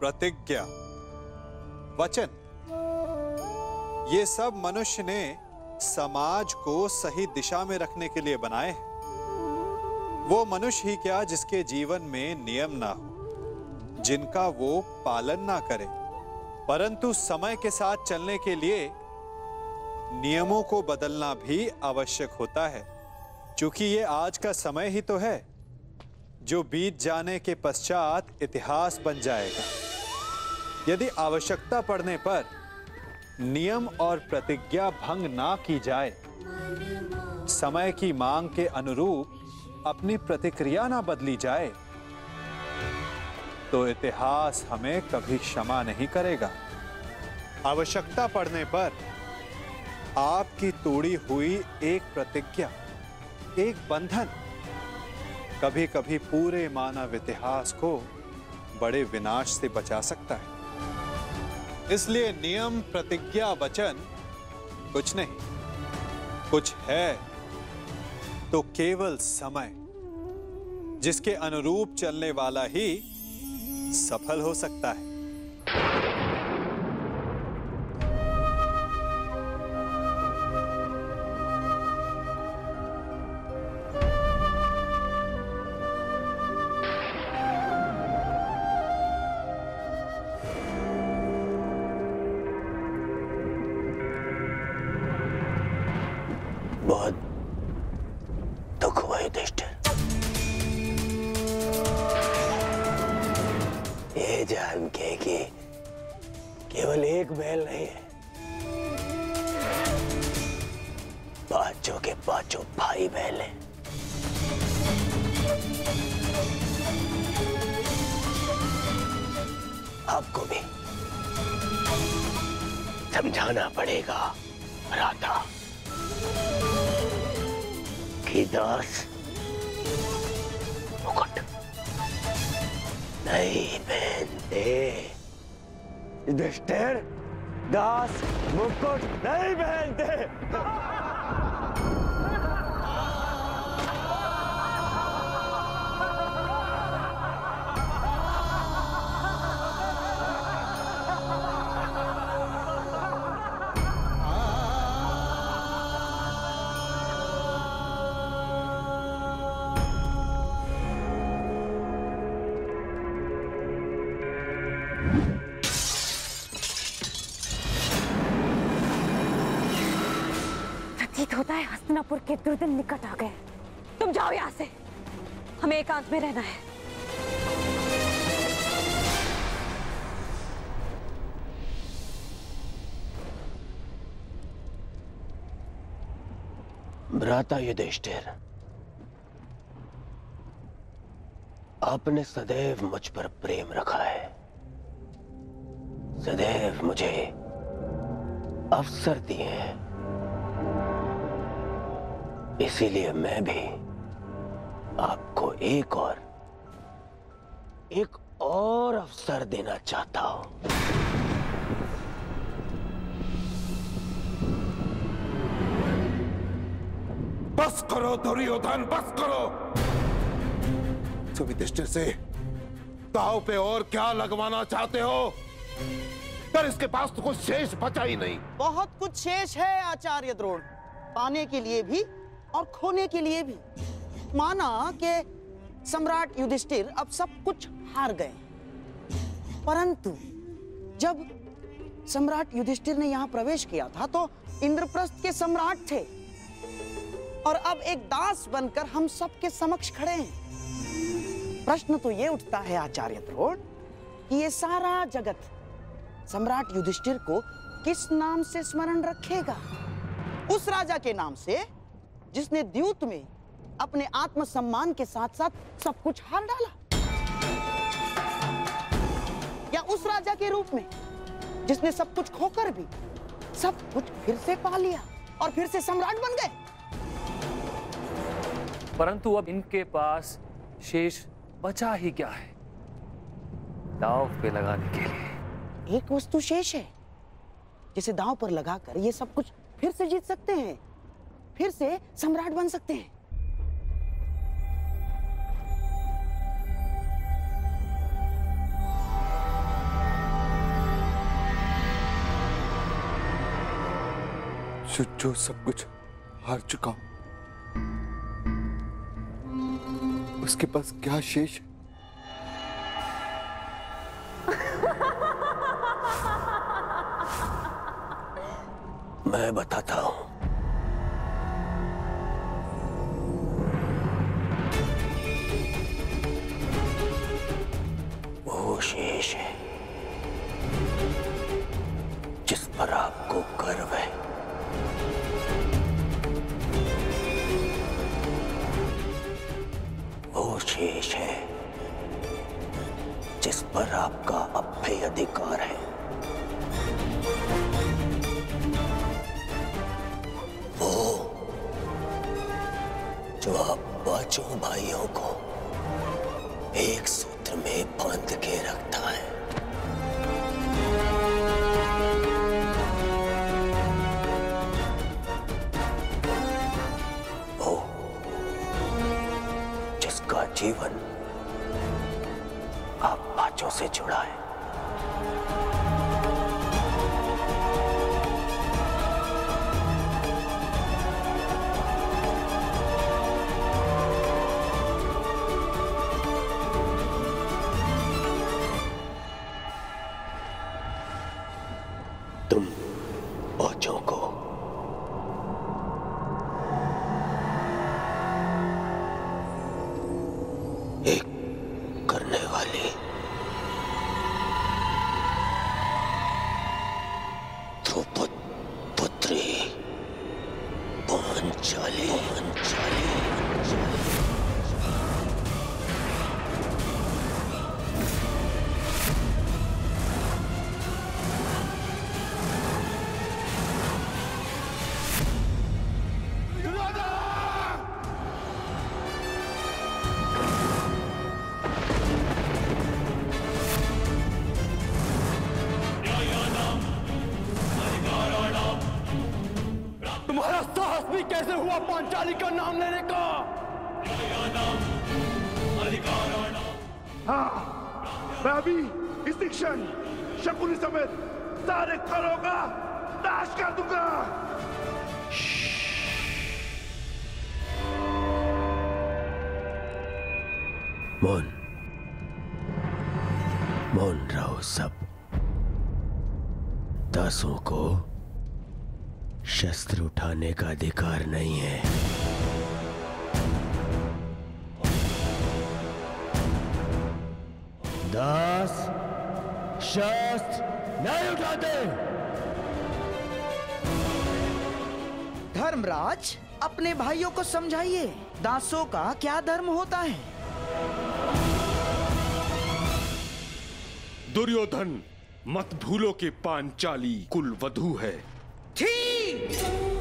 प्रतिज्ञा, वचन, ये सब मनुष्य ने समाज को सही दिशा में रखने के लिए बनाए हैं। वो मनुष्य ही क्या जिसके जीवन में नियम ना हो, जिनका वो पालन ना करे, परंतु समय के साथ चलने के लिए नियमों को बदलना भी आवश्यक होता है, क्योंकि ये आज का समय ही तो है जो बीत जाने के पश्चात इतिहास बन जाएगा। यदि आवश्यकता पड़ने पर नियम और प्रतिज्ञा भंग ना की जाए, समय की मांग के अनुरूप अपनी प्रतिक्रिया ना बदली जाए, तो इतिहास हमें कभी क्षमा नहीं करेगा। आवश्यकता पड़ने पर आपकी तोड़ी हुई एक प्रतिज्ञा, एक बंधन कभी कभी पूरे मानव इतिहास को बड़े विनाश से बचा सकता है। इसलिए नियम, प्रतिज्ञा, वचन कुछ नहीं, कुछ है तो केवल समय, जिसके अनुरूप चलने वाला ही सफल हो सकता है। बहुत दुख हुआ युधिष्ठिर। ये जान के कि केवल एक बैल नहीं है, पांचों के पांचों भाई बैल हैं। आपको भी समझाना पड़ेगा राधा कि दास मुकुट नहीं पहनते। युधिष्ठिर, दास मुकुट नहीं पहनते। होता है हस्तिनापुर के दुर्दिन निकट आ गए। तुम जाओ यहाँ से, हमें एकांत में रहना है। भ्राता युधिष्ठिर, आपने सदैव मुझ पर प्रेम रखा है, सदैव मुझे अवसर दिए हैं, इसीलिए मैं भी आपको एक और अवसर देना चाहता हूं। बस करो दुर्योधन, बस करो। युधिष्ठिर से दांव पे और क्या लगवाना चाहते हो? पर इसके पास तो कुछ शेष बचा ही नहीं। बहुत कुछ शेष है आचार्य द्रोण, पाने के लिए भी और खोने के लिए भी। माना कि सम्राट युधिष्ठिर अब सब कुछ हार गए, परंतु जब सम्राट युधिष्ठिर ने यहाँ प्रवेश किया था तो इंद्रप्रस्थ के सम्राट थे, और अब एक दास बनकर हम सबके समक्ष खड़े हैं। प्रश्न तो ये उठता है आचार्य द्रोण कि ये सारा जगत सम्राट युधिष्ठिर को किस नाम से स्मरण रखेगा? उस राजा के नाम से जिसने द्यूत में अपने आत्मसम्मान के साथ साथ सब कुछ हार डाला, या उस राजा के रूप में जिसने सब कुछ खोकर भी सब कुछ फिर से पा लिया और फिर से सम्राट बन गए? परंतु अब इनके पास शेष बचा ही क्या है दांव पे लगाने के लिए? एक वस्तु शेष है जिसे दांव पर लगाकर ये सब कुछ फिर से जीत सकते हैं, फिर से सम्राट बन सकते हैं। जो सब कुछ हार चुका हूं, उसके पास क्या शेष है? मैं बताता हूं। वो शेष है जिस पर आपको गर्व है। वो शेष है जिस पर आपका अभय अधिकार है। वो जो आप पांचों भाइयों को एक सूत्र में बांध के रखता है। वो जिसका जीवन आप पांचों से जुड़ा है। तुम पांचों को एक करने वाली ध्रुपद पुत्री पांचाली तुम्हारा साहस भी कैसे हुआ पांचाली का नाम लेने का? हाँ, मैं अभी इसी क्षण शकुनी समेत सारे खरों का नाश कर दूंगा। मौन रहो सब। दासों को शस्त्र उठाने का अधिकार नहीं है। दास शस्त्र नहीं उठाते। धर्मराज, अपने भाइयों को समझाइए, दासों का क्या धर्म होता है। दुर्योधन, मत भूलो कि पांचाली कुलवधू है। थी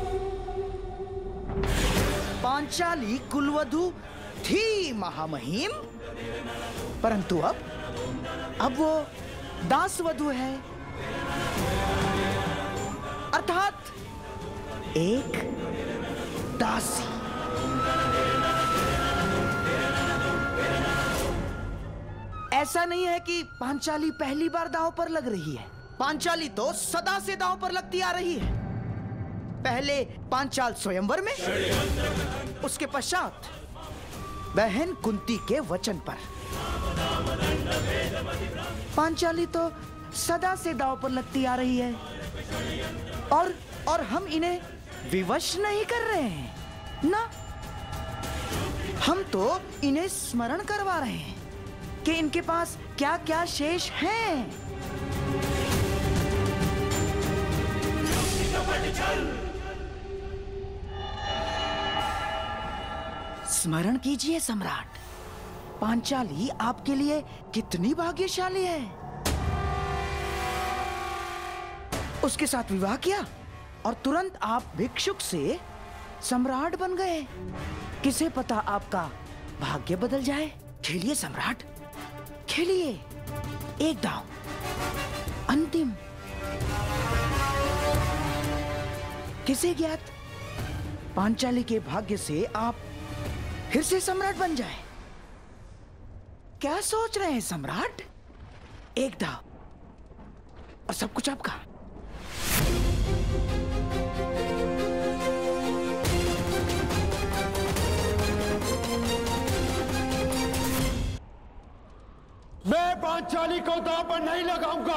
पांचाली कुलवधू थी महामहिम, परंतु अब वो दासवधू है, अर्थात एक दासी। ऐसा नहीं है कि पांचाली पहली बार दांव पर लग रही है। पांचाली तो सदा से दांव पर लगती आ रही है। पहले पांचाल स्वयंवर में, उसके पश्चात बहन कुंती के वचन पर। पांचाली तो सदा से दांव पर लगती आ रही है और हम इन्हें विवश नहीं कर रहे हैं ना। हम तो इन्हें स्मरण करवा रहे हैं कि इनके पास क्या क्या शेष हैं। स्मरण कीजिए सम्राट, पांचाली आपके लिए कितनी भाग्यशाली है। उसके साथ विवाह किया और तुरंत आप भिक्षुक से सम्राट बन गए। किसे पता आपका भाग्य बदल जाए। खेलिए सम्राट, खेलिए। एक दांव, अंतिम। किसे ज्ञात, पांचाली के भाग्य से आप फिर से सम्राट बन जाए। क्या सोच रहे हैं सम्राट? एक दांव और सब कुछ आपका। पांचाली को दांव पर नहीं लगाऊंगा।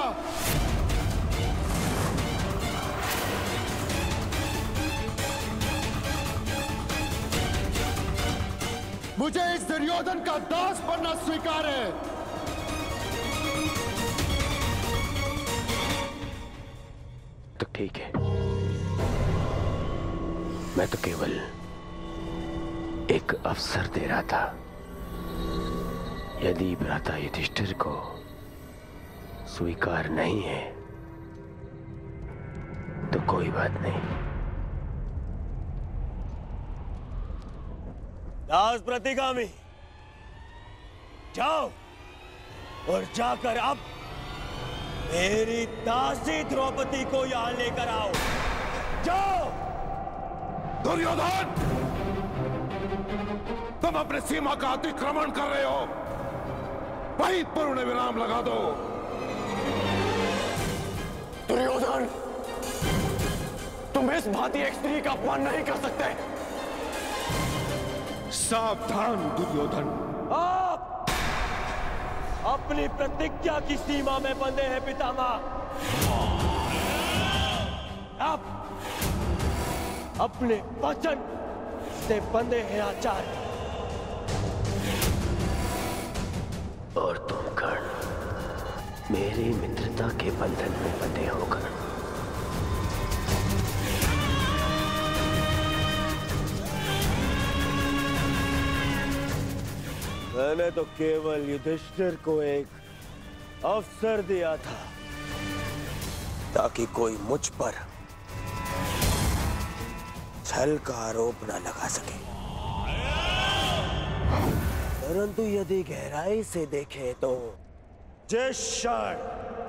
मुझे इस दुर्योधन का दास बनना स्वीकार है। तो ठीक है, मैं तो केवल एक अवसर दे रहा था। यदि भ्राता युधिष्ठिर को स्वीकार नहीं है तो कोई बात नहीं। दास प्रतिगामी, जाओ और जाकर अब मेरी दासी द्रौपदी को यहां लेकर आओ। जाओ। दुर्योधन, तुम अपने सीमा का अतिक्रमण कर रहे हो। वहीं पर उन्हें विराम लगा दो। दुर्योधन, तुम इस भांति एक स्त्री का अपमान नहीं कर सकते। सावधान दुर्योधन। आप अपनी प्रतिज्ञा की सीमा में बंधे हैं पितामह। आप अपने वचन से बंधे हैं आचार्य। और तुम कर्ण मेरी मित्रता के बंधन में बंधे होकर मैंने तो केवल युधिष्ठिर को एक अवसर दिया था ताकि कोई मुझ पर छल का आरोप न लगा सके, परंतु यदि गहराई से देखें तो जिस क्षण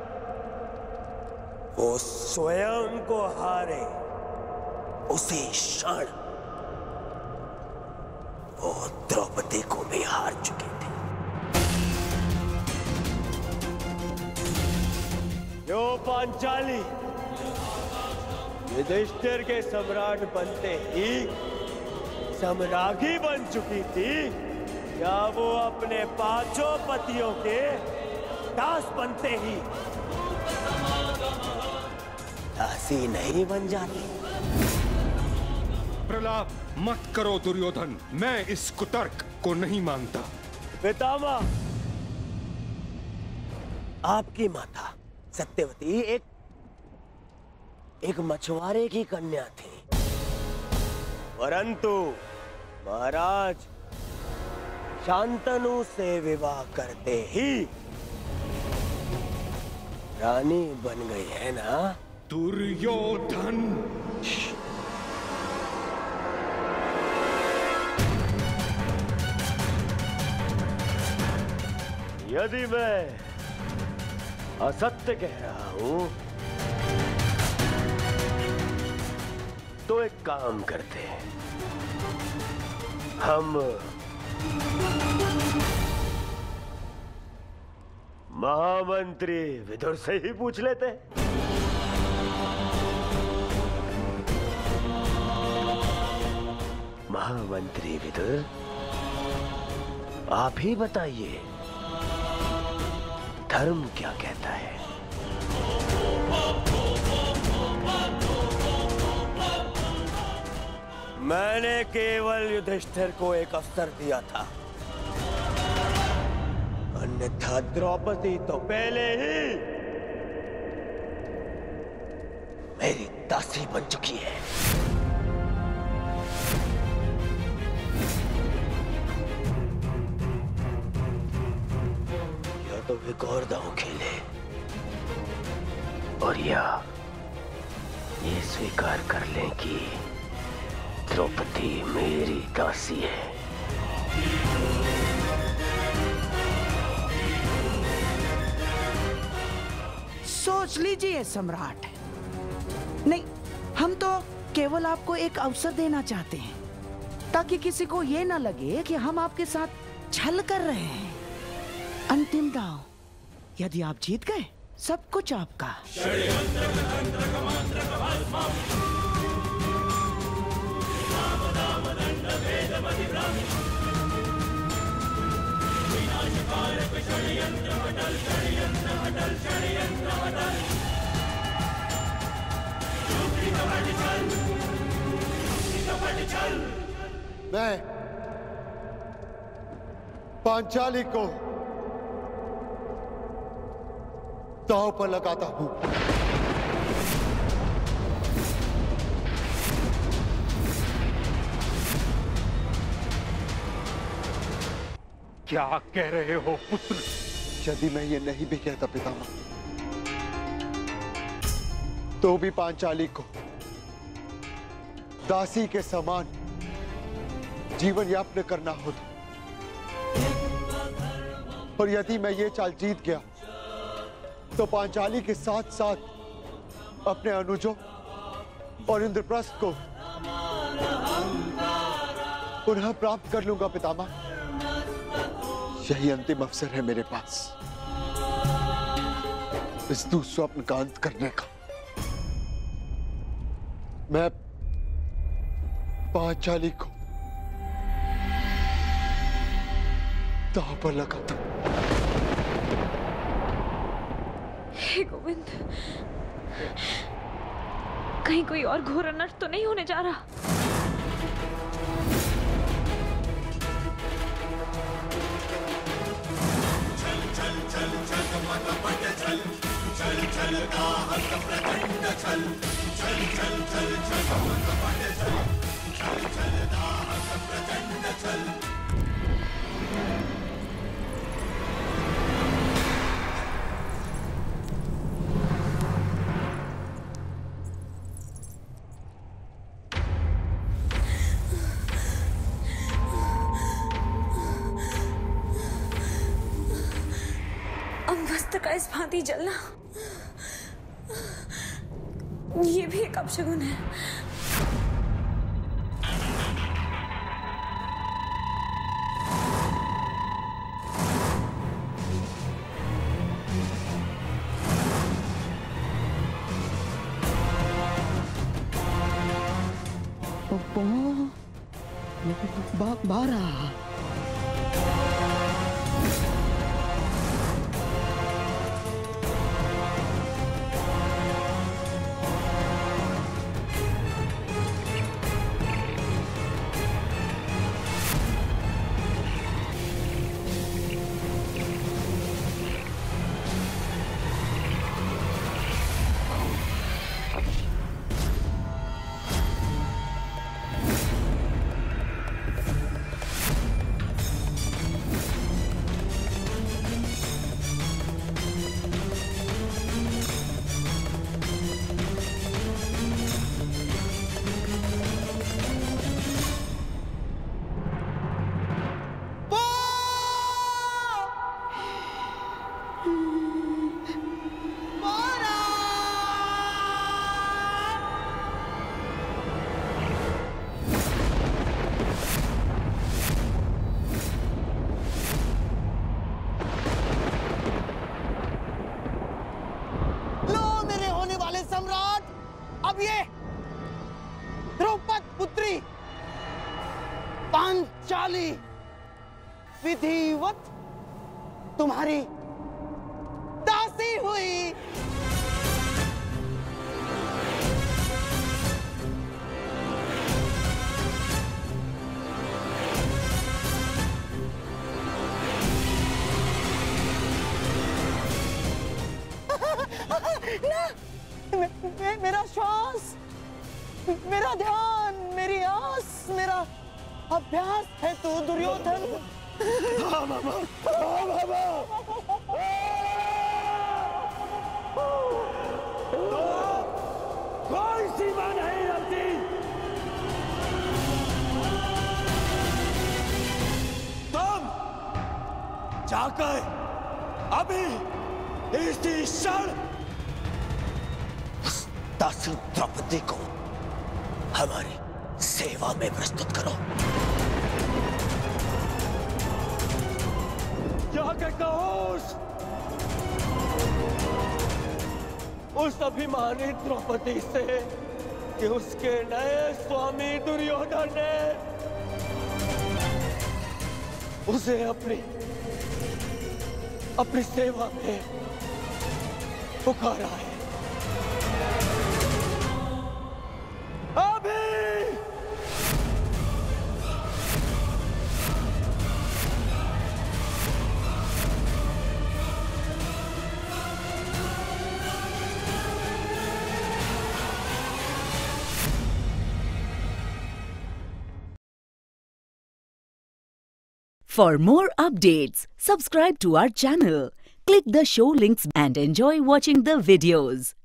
वो स्वयं को हारे उसी क्षण वो द्रौपदी को भी हार चुके थे। जो पांचाली युधिष्ठिर के सम्राट बनते ही सम्राज्ञी बन चुकी थी, क्या वो अपने पांचों पतियों के दास बनते ही दासी नहीं बन जाती? प्रलाप मत करो दुर्योधन, मैं इस कुतर्क को नहीं मानता। पितामह, आपकी माता सत्यवती एक मछुआरे की कन्या थी, परंतु महाराज शांतनु से विवाह करते ही रानी बन गई है ना? दुर्योधन, यदि मैं असत्य कह रहा हूं तो एक काम करते हैं, हम महामंत्री विदुर से ही पूछ लेते हैं। महामंत्री विदुर, आप ही बताइए, धर्म क्या कहता है? मैंने केवल युधिष्ठिर को एक अवसर दिया था, अन्यथा द्रौपदी तो पहले ही मेरी दासी बन चुकी है। या तो एक और दांव खेले और या ये स्वीकार कर लें कि द्रौपदी मेरी दासी है। सोच लीजिए सम्राट। नहीं, हम तो केवल आपको एक अवसर देना चाहते हैं ताकि किसी को ये ना लगे कि हम आपके साथ छल कर रहे हैं। अंतिम दांव, यदि आप जीत गए सब कुछ आपका। मैं पांचाली को दांव पर लगाता हूं। क्या कह रहे हो पुत्र? यदि मैं ये नहीं भी कहता पितामह, तो भी पांचाली को दासी के समान जीवन यापन करना होता। और यदि मैं ये चाल जीत गया तो पांचाली के साथ साथ अपने अनुजों और इंद्रप्रस्थ को पुनः प्राप्त कर लूंगा पितामह। यही अंतिम अवसर है मेरे पास इस दुस्वप्न का अंत करने का। मैं पांचाली को दांव पर लगाता हूं। हे गोविंद, कहीं कोई और घोर अनर्थ तो नहीं होने जा रहा? अंगवस्त्र का इस भांति जलना, ये भी एक अपशगुन है। बारा अब ये द्रौपद पुत्री पांचाली विधिवत तुम्हारी दासी हुई। ना, मेरा श्वास, मेरा ध्यान, मेरी आस, मेरा अभ्यास है तू दुर्योधन। हाँ बाबा, हाँ बाबा। कोई सीमा नहीं रखती। तुम जाकर अभी इसी क्षण दासी द्रौपदी को हमारी सेवा में प्रस्तुत करो। जाकर कहो उस अभिमानी द्रौपदी से कि उसके नए स्वामी दुर्योधन ने उसे अपनी अपनी सेवा में पुकारा है। अभी For more updates, subscribe to our channel, click the show links and enjoy watching the videos.